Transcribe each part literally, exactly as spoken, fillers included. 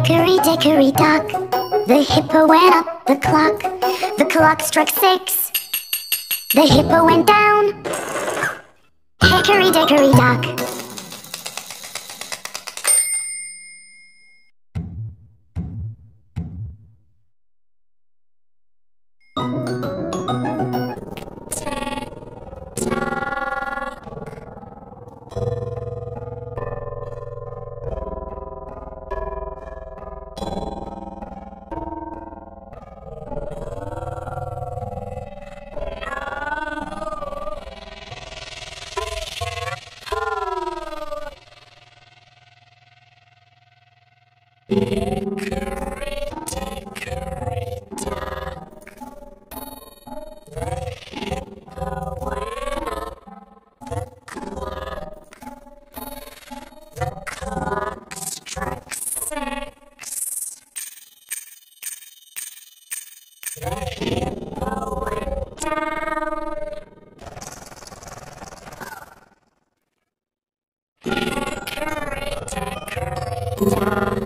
Hickory dickory dock, the hippo went up the clock. The clock struck six, the hippo went down. Hickory dickory dock. Hickory dickory dock, the hippo went up the clock. The clock struck six. The hippo went down. Hickory dickory dock.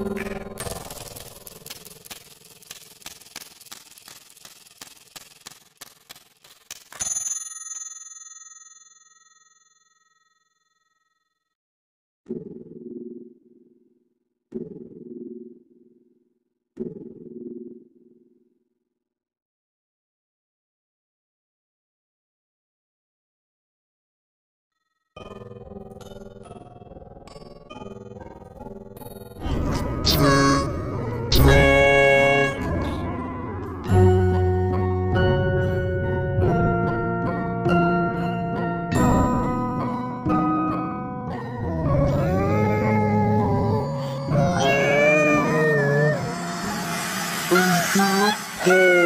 Hey.